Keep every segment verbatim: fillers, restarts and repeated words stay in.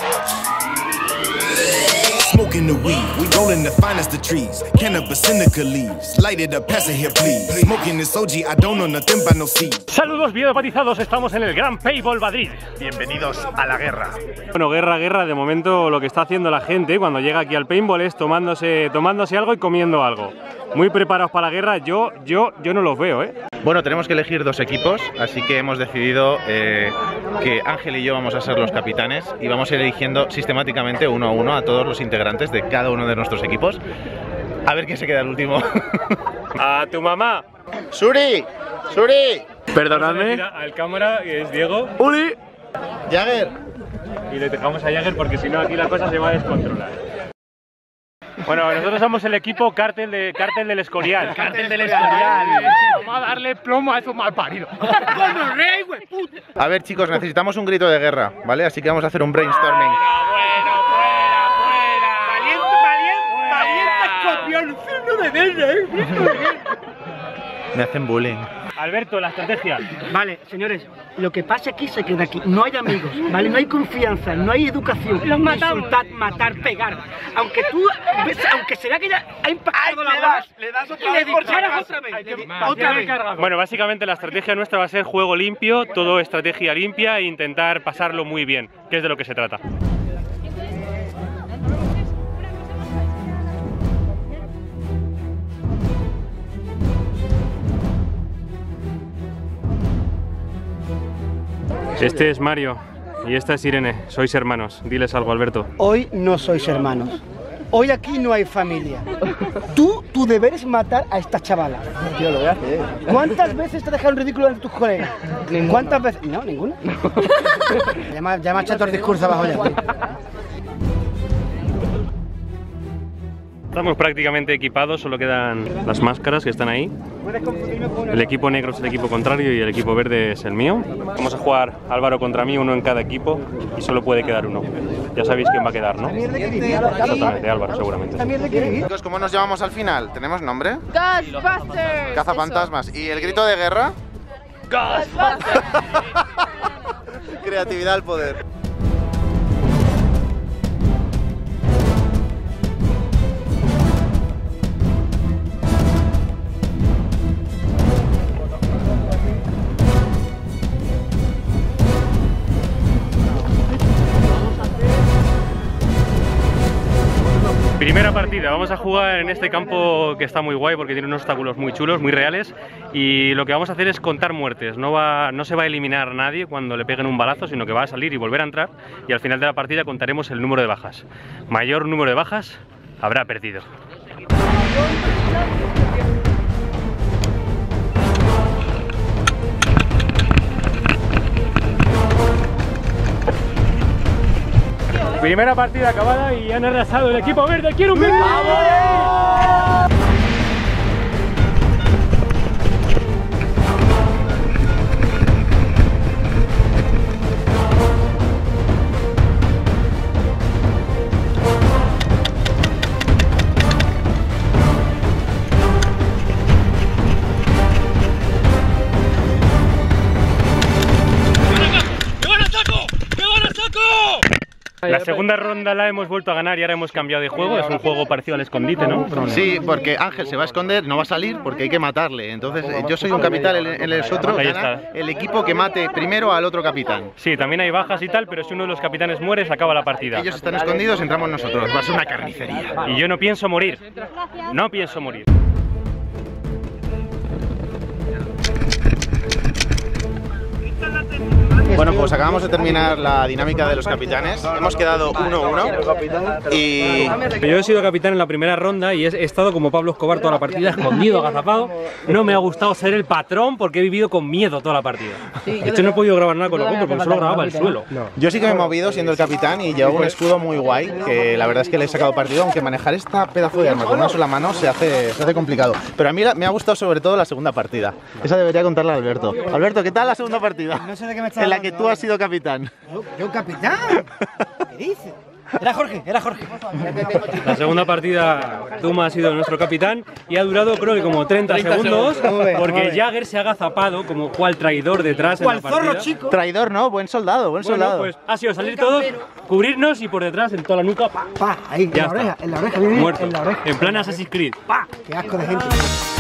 Smoking the weed, we rolling the finest of trees. Cannabis indica leaves, light it up, pass it here please. Smoking this O G, I don't know nothing but no seeds. Saludos videopatizados, estamos en el Gran Paintball Madrid. Bienvenidos a la guerra. Bueno, guerra, guerra, de momento lo que está haciendo la gente cuando llega aquí al paintball es tomándose, tomándose algo y comiendo algo. Muy preparados para la guerra, yo, yo, yo no los veo, ¿eh? Bueno, tenemos que elegir dos equipos, así que hemos decidido eh, que Ángel y yo vamos a ser los capitanes y vamos a ir eligiendo sistemáticamente uno a uno a todos los integrantes de cada uno de nuestros equipos. A ver quién se queda el último. A tu mamá. ¡Suri! ¡Suri! Perdonadme. Al cámara, que es Diego. ¡Uli! ¡Jagger! Y le dejamos a Jagger porque si no aquí la cosa se va a descontrolar. Bueno, nosotros somos el equipo Cártel, de, Cártel del Escorial. Cártel del Escorial. Vamos a darle plomo a esos malparidos. A ver, chicos, necesitamos un grito de guerra, ¿vale? Así que vamos a hacer un brainstorming. Fuera, fuera, fuera, fuera. Valiente, valiente escorpión, uno de verde, Me hacen bullying. Alberto, la estrategia. Vale, señores, lo que pasa aquí se queda aquí. No hay amigos, ¿vale? No hay confianza, no hay educación. Los matamos. Insultar, matar, pegar. Aunque tú, aunque será que ya ha impactado la bala, le das otra vez, vez por disparas otra vez. Otra vez. Bueno, básicamente la estrategia nuestra va a ser juego limpio, todo estrategia limpia e intentar pasarlo muy bien, que es de lo que se trata. Este es Mario y esta es Irene, sois hermanos. Diles algo, Alberto. Hoy no sois hermanos. Hoy aquí no hay familia. Tú, tu deber es matar a esta chavala. Tío, lo voy a hacer. ¿Cuántas veces te has dejado en ridículo ante tus colegas? Ninguna. ¿Cuántas veces? No, ninguna. Ya me, ya me ha echado el discurso abajo ya. Estamos prácticamente equipados, solo quedan las máscaras que están ahí. El equipo negro es el equipo contrario y el equipo verde es el mío. Vamos a jugar Álvaro contra mí, uno en cada equipo y solo puede quedar uno. Ya sabéis quién va a quedar, ¿no? Exactamente, Álvaro seguramente. Chicos, ¿cómo nos llamamos al final? ¿Tenemos nombre? Ghostbusters. Cazafantasmas. ¿Y el grito de guerra? Ghostbusters. Creatividad al poder. Primera partida, vamos a jugar en este campo que está muy guay porque tiene unos obstáculos muy chulos, muy reales, y lo que vamos a hacer es contar muertes. No, va, no se va a eliminar nadie cuando le peguen un balazo, sino que va a salir y volver a entrar, y al final de la partida contaremos el número de bajas. Mayor número de bajas habrá perdido. Primera partida acabada y han arrasado el equipo verde. ¡Quiero un grito! ¡Vamos! La segunda ronda la hemos vuelto a ganar y ahora hemos cambiado de juego. Es un juego parecido al escondite, ¿no? Sí, porque Ángel se va a esconder, no va a salir porque hay que matarle. Entonces yo soy un capitán, él es otro. Gana el equipo que mate primero al otro capitán. Sí, también hay bajas y tal, pero si uno de los capitanes muere, se acaba la partida. Ellos están escondidos, entramos nosotros. Va a ser una carnicería. Y yo no pienso morir. No pienso morir. Bueno, pues acabamos de terminar la dinámica de los capitanes. Hemos quedado uno uno y... Yo he sido capitán en la primera ronda y he estado como Pablo Escobar toda la partida, escondido, agazapado. No me ha gustado ser el patrón porque he vivido con miedo toda la partida. De hecho, no he podido grabar nada con los porque solo grababa el suelo. Yo sí que me he movido siendo el capitán y llevaba un escudo muy guay, que la verdad es que le he sacado partido, aunque manejar esta pedazo de arma con una sola mano se hace, se hace complicado. Pero a mí me ha gustado sobre todo la segunda partida. Esa debería contarla a Alberto. Alberto, ¿qué tal la segunda partida? No sé de qué me estás en la que tú has sido capitán. ¿Yo, yo capitán? ¿Qué dices? Era Jorge, era Jorge. La segunda partida, Tuma ha sido nuestro capitán y ha durado creo que como treinta segundos porque Jagger se ha agazapado como cual traidor detrás en la partida. Chico. Traidor, ¿no? Buen soldado, buen Bueno, soldado. pues ha sido salir todos, cubrirnos y por detrás en toda la nuca, pa, Pa, ahí, en ya la está. oreja, en la oreja, bien, bien, Muerto. en la oreja. En plan Assassin's Creed. Pa, qué asco de gente.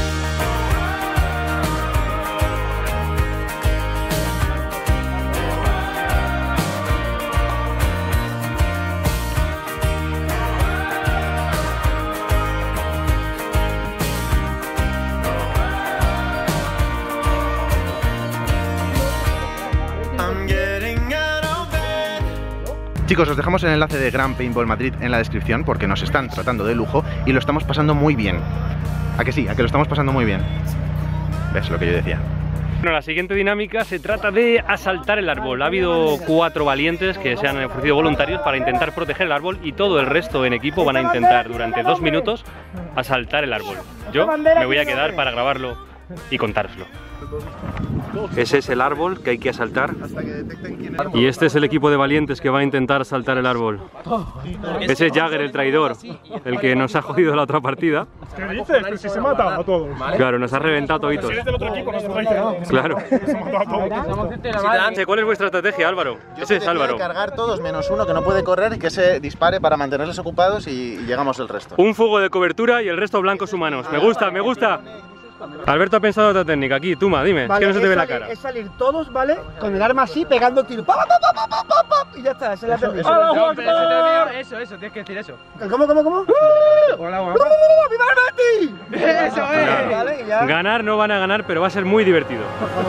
Chicos, os dejamos el enlace de Gran Paintball Madrid en la descripción porque nos están tratando de lujo y lo estamos pasando muy bien. ¿A que sí? ¿A que lo estamos pasando muy bien? ¿Ves lo que yo decía? Bueno, la siguiente dinámica se trata de asaltar el árbol. Ha habido cuatro valientes que se han ofrecido voluntarios para intentar proteger el árbol y todo el resto en equipo van a intentar durante dos minutos asaltar el árbol. Yo me voy a quedar para grabarlo y contároslo. Ese es el árbol que hay que asaltar y este es el equipo de valientes que va a intentar asaltar el árbol. Ese es Jagger, el traidor, el que nos ha jodido la otra partida. ¿Qué dices? Pero si se mata a todos. Claro, nos ha reventado toditos. Si eres del otro equipo, no se traicionado. Claro. Se mata a todos. ¿Cuál es vuestra estrategia, Álvaro? Ese es Álvaro. Cargar todos menos uno que no puede correr y que se dispare para mantenerlos ocupados y llegamos el resto. Un fuego de cobertura y el resto blancos humanos. Me gusta, me gusta. Alberto ha pensado otra técnica. Aquí, Tuma, dime, Vale, que no se te es ve la salir- cara. Es salir todos, ¿vale? Con el arma así, pegando tiro. ¡Pa, pa, pa, pa, pa, pa, pa! Y ya está, esa es la técnica. ¡Hola, No, Juan! pero eso te veo- Eso, eso, tienes que decir eso. ¿Cómo, cómo, cómo? Hola, Juan. ¡Viva el Betis! Eso es. Vale, y ya. Ganar no van a ganar, pero va a ser muy divertido.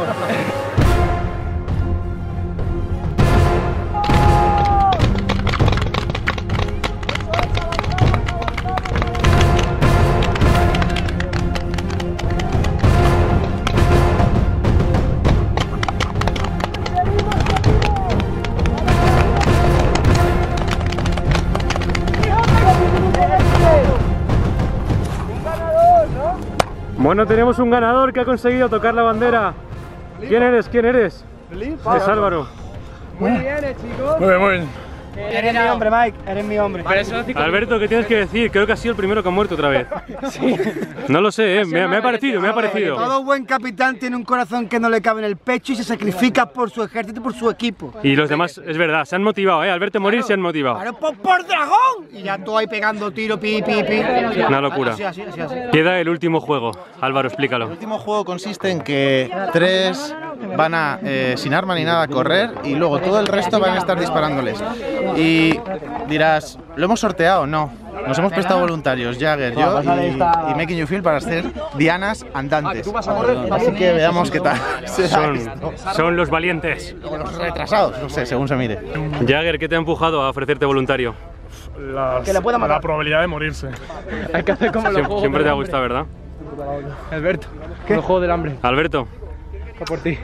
Bueno, tenemos un ganador que ha conseguido tocar la bandera. ¿Quién eres? ¿Quién eres? Es Álvaro. Muy bien, eh, chicos. Muy bien, muy bien. Eres mi hombre, Mike, eres mi hombre. Vale, son cinco Alberto, ¿qué tienes que decir? Creo que ha sido el primero que ha muerto otra vez. No lo sé, ¿eh? me, me ha parecido, me ha parecido. Todo buen capitán tiene un corazón que no le cabe en el pecho y se sacrifica por su ejército y por su equipo. Y los demás, es verdad, se han motivado, ¿eh? Al verte morir se han motivado. ¡Claro, por, por dragón! Y ya tú ahí pegando tiro, pi, pi, pi. Una locura. Así, así, así, así. Queda el último juego. Álvaro, El explícalo. último juego consiste en que tres van a, eh, sin arma ni nada, correr y luego todo el resto van a estar disparándoles. Y dirás, ¿lo hemos sorteado? No. Nos hemos prestado voluntarios, Jagger, yo y, y Making You Feel, para ser dianas andantes. Así que veamos qué tal será Son, esto. son los valientes. O los retrasados, no sé, según se mire. Jagger, ¿qué te ha empujado a ofrecerte voluntario? Las- Que le pueda matar. La probabilidad de morirse. Hay que hacer como los Siem- juegos Siempre del te ha hambre. gustado, ¿verdad? Alberto, los juegos del hambre. Alberto. Va por ti.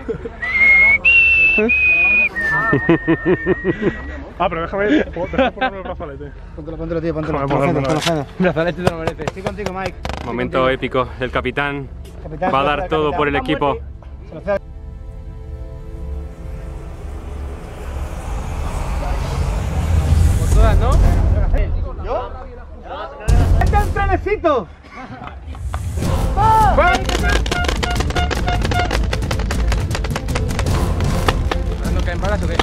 Ah, pero déjame, déjame ponerme el brazalete. Póntelo, póntelo, tío, póntelo. Déjame Póntelo, ponérmelo. póntelo. Brazalete te lo mereces. Estoy contigo, Mike. Momento épico. El capitán Capitán, va a dar capitán, todo capitán. por el equipo. Se lo fue a- Por todas, ¿no? ¡Vete al trenecito! ¿No caen balas o qué?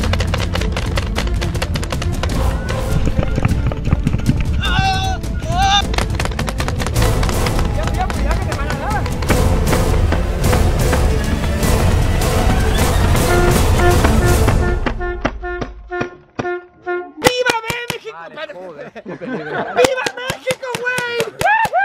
¡Viva México! ¡Viva México, güey!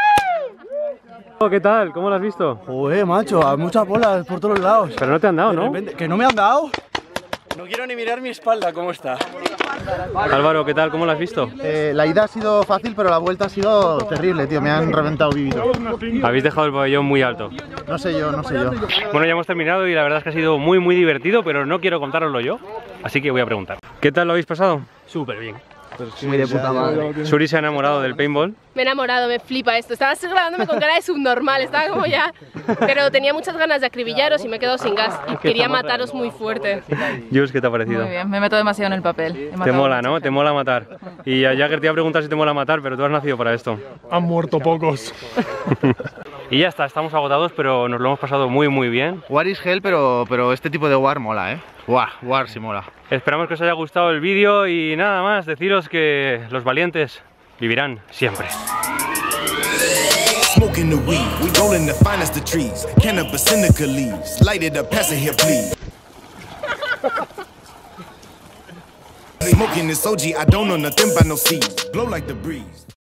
¿Qué tal? ¿Cómo lo has visto? Joder, macho, hay muchas bolas por todos lados. Pero no te han dado, ¿no? ¿Que no me han dado? No quiero ni mirar mi espalda, ¿cómo está? Álvaro, ¿qué tal? ¿Cómo lo has visto? Eh, la ida ha sido fácil, pero la vuelta ha sido terrible, tío. Me han reventado vivido. Habéis dejado el pabellón muy alto. No sé yo, no sé yo. Bueno, ya hemos terminado y la verdad es que ha sido muy muy divertido, pero no quiero contároslo yo, así que voy a preguntar. ¿Qué tal lo habéis pasado? Súper bien. Muy de puta madre. Suri se ha enamorado del paintball. Me he enamorado, me flipa esto. Estaba grabándome con cara de subnormal, estaba como ya... Pero tenía muchas ganas de acribillaros y me he quedado sin gas. Y quería mataros muy fuerte. Jules, ¿qué te ha parecido? Muy bien, me meto demasiado en el papel. Te mola, ¿no? Te mola matar. Y a Jagger te iba a preguntar si te mola matar, pero tú has nacido para esto. Han muerto pocos. Y ya está, estamos agotados, pero nos lo hemos pasado muy muy bien. War is hell, pero, pero este tipo de War mola, ¿eh? War, War sí mola. Esperamos que os haya gustado el vídeo y nada más, deciros que los valientes vivirán siempre. Smoking the weed, we rolling the finest of trees. Cannabis indica leaves, light it up, pass it here, please. Smoking this O G, I don't know nothing but no seeds. Blow like the breeze.